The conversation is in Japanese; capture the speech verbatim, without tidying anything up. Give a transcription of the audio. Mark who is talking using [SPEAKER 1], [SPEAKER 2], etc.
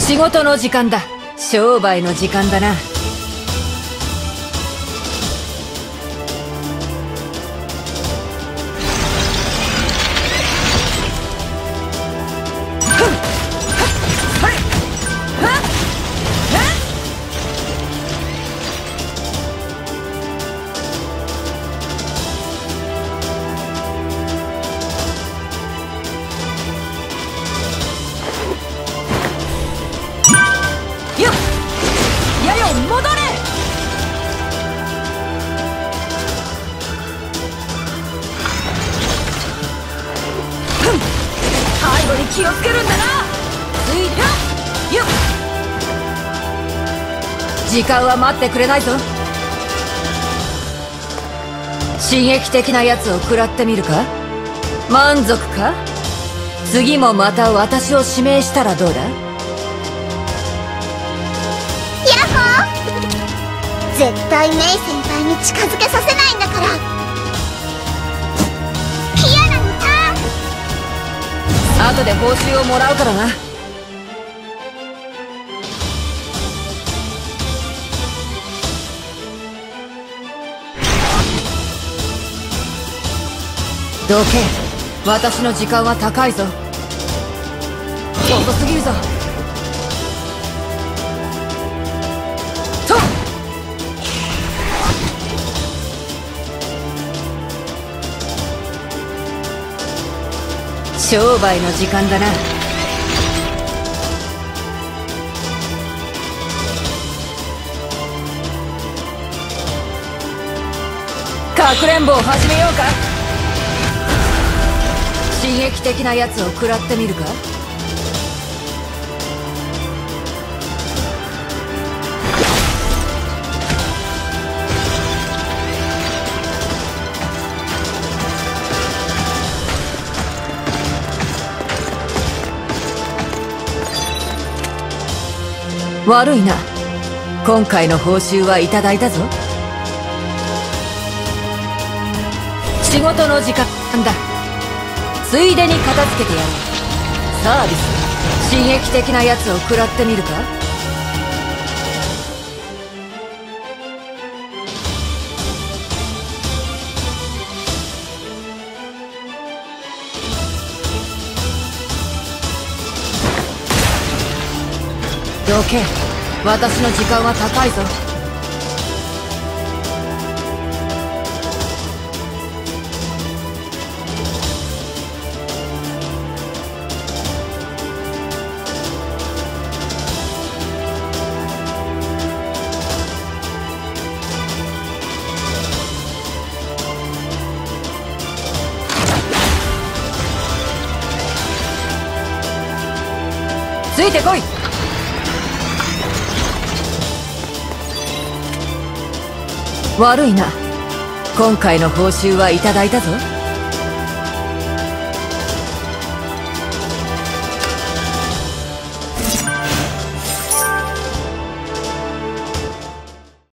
[SPEAKER 1] 仕事の時間だ。商売の時間だな。
[SPEAKER 2] 気をつけるんだな。ついでよっ。
[SPEAKER 1] 時間は待ってくれないぞ。刺激的なやつを食らってみるか。満足か。次もまた私を指名したらどうだ。
[SPEAKER 3] ヤッホー。絶対メイ先輩に近づけさせないんだから。嫌なのさ。
[SPEAKER 1] 後で報酬をもらうからな。どけ。私の時間は高いぞ。遅すぎるぞ。とっ。商売の時間だな。かくれんぼを始めようか。刺激的なやつを食らってみるか。悪いな。今回の報酬はいただいたぞ。仕事の時間だ。ついでに片付けてやる。サービス。刺激的なやつを食らってみるか。どけ。私の時間は高いぞ。ついてこい。悪いな。今回の報酬はいただいたぞ。